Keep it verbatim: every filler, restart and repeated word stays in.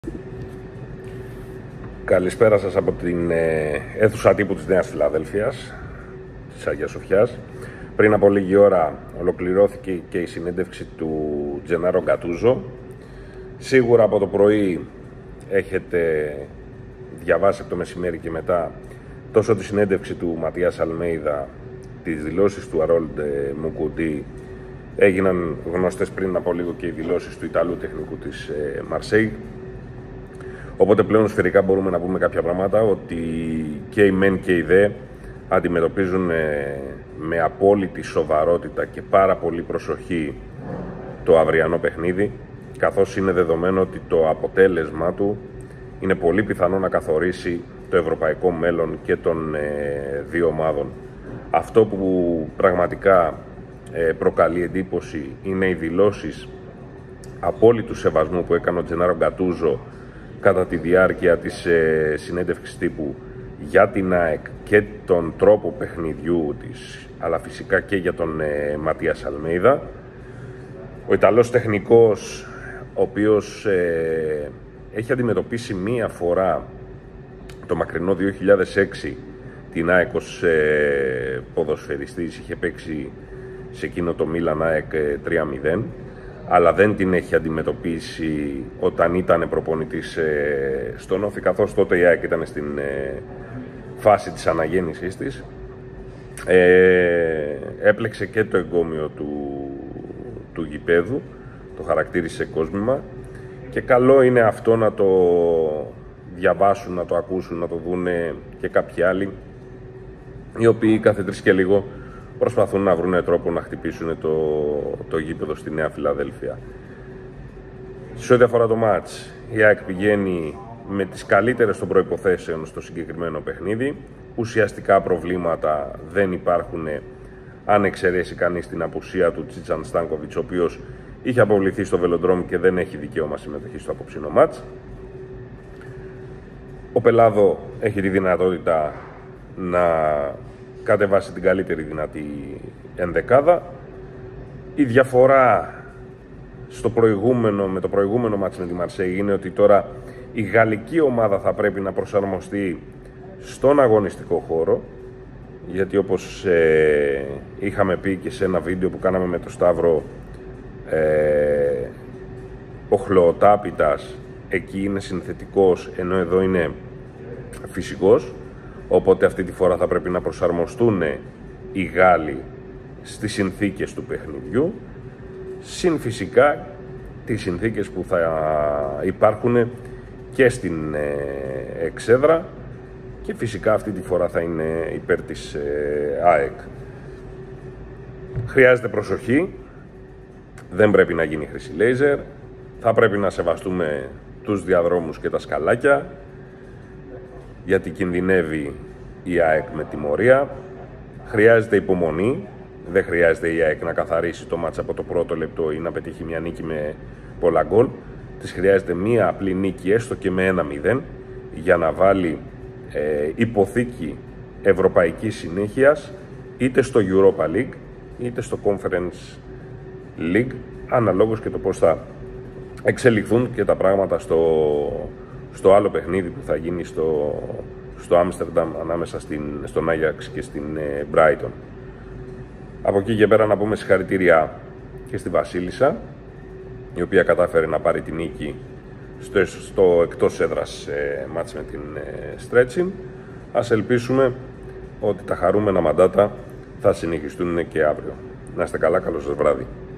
Καλησπέρα σας από την ε, αίθουσα τύπου της Νέας Φιλαδέλφειας, της Αγίας Σοφιάς. Πριν από λίγη ώρα ολοκληρώθηκε και η συνέντευξη του Τζενάρο Γκατούζο. Σίγουρα από το πρωί έχετε διαβάσει από το μεσημέρι και μετά τόσο τη συνέντευξη του Ματίας Αλμέιδα, τις δηλώσεις του Αρόλντ Μουκουντή. Έγιναν γνωστές πριν από λίγο και οι δηλώσεις του Ιταλού τεχνικού της ε, Μαρσέη. Οπότε πλέον σφαιρικά μπορούμε να πούμε κάποια πράγματα, ότι και οι μεν και οι δε αντιμετωπίζουν με απόλυτη σοβαρότητα και πάρα πολύ προσοχή το αυριανό παιχνίδι, καθώς είναι δεδομένο ότι το αποτέλεσμα του είναι πολύ πιθανό να καθορίσει το ευρωπαϊκό μέλλον και των δύο ομάδων. Αυτό που πραγματικά προκαλεί εντύπωση είναι οι δηλώσεις απόλυτου σεβασμού που έκανε ο Τζενάρο Γκατούζο κατά τη διάρκεια της ε, συνέντευξης τύπου για την ΑΕΚ και τον τρόπο παιχνιδιού της, αλλά φυσικά και για τον ε, Ματίας Αλμέιδα. Ο Ιταλός τεχνικός, ο οποίος ε, έχει αντιμετωπίσει μία φορά το μακρινό δύο χιλιάδες έξι την ΑΕΚ ως ε, ποδοσφαιριστής, είχε παίξει σε εκείνο το Μίλαν ΑΕΚ ε, τρία μηδέν, αλλά δεν την έχει αντιμετωπίσει όταν ήταν προπονητής ε, στον Όφη, καθώς τότε η ΑΕΚ ήταν στην ε, φάση της αναγέννησής της. Ε, έπλεξε και το εγκόμιο του, του γηπέδου, το χαρακτήρισε κόσμημα, και καλό είναι αυτό να το διαβάσουν, να το ακούσουν, να το δούνε και κάποιοι άλλοι, οι οποίοι κάθε τρεις και λίγο προσπαθούν να βρουν τρόπο να χτυπήσουν το, το γήπεδο στη Νέα Φιλαδέλφεια. Σε ό,τι αφορά το μάτς, η ΑΕΚ πηγαίνει με τις καλύτερες των προϋποθέσεων στο συγκεκριμένο παιχνίδι. Ουσιαστικά προβλήματα δεν υπάρχουν, αν εξαιρέσει κανείς την απουσία του Τσίτσαν Στάνκοβιτς, ο οποίος είχε αποβληθεί στο Βελοντρόμ και δεν έχει δικαίωμα συμμετοχή στο απόψινο μάτς. Ο Πελάδο έχει τη δυνατότητα να κατεβάσει την καλύτερη δυνατή ενδεκάδα. Η διαφορά στο προηγούμενο, με το προηγούμενο μάτς με τη Μαρσέη είναι ότι τώρα η γαλλική ομάδα θα πρέπει να προσαρμοστεί στον αγωνιστικό χώρο, γιατί όπως ε, είχαμε πει και σε ένα βίντεο που κάναμε με το Σταύρο, ε, ο Χλωοτάπητας εκεί είναι συνθετικός, ενώ εδώ είναι φυσικός. Οπότε αυτή τη φορά θα πρέπει να προσαρμοστούν οι Γάλλοι στις συνθήκες του παιχνιδιού, συν φυσικά τις συνθήκες που θα υπάρχουν και στην εξέδρα, και φυσικά αυτή τη φορά θα είναι υπέρ της ΑΕΚ. Χρειάζεται προσοχή, δεν πρέπει να γίνει χρυσή λέιζερ, θα πρέπει να σεβαστούμε τους διαδρόμους και τα σκαλάκια, γιατί κινδυνεύει η ΑΕΚ με τιμωρία. Χρειάζεται υπομονή, δεν χρειάζεται η ΑΕΚ να καθαρίσει το μάτς από το πρώτο λεπτό ή να πετύχει μια νίκη με πολλά γκολ. Της χρειάζεται μια απλή νίκη, έστω και με ένα μηδέν, για να βάλει ε, υποθήκη ευρωπαϊκής συνέχειας, είτε στο Europa League είτε στο Conference League, αναλόγως και το πώς θα εξελιχθούν και τα πράγματα στο στο άλλο παιχνίδι που θα γίνει στο, στο Άμστερνταμ, ανάμεσα στην, στον Άγιαξ και στην ε, Brighton. Από εκεί και πέρα να πούμε συγχαρητήρια και στη Βασίλισσα, η οποία κατάφερε να πάρει την νίκη στο, στο εκτός έδρας ε, μάτς με την ε, Στρέτσιν. Ας ελπίσουμε ότι τα χαρούμενα μαντάτα θα συνεχιστούν και αύριο. Να είστε καλά, καλό σας βράδυ.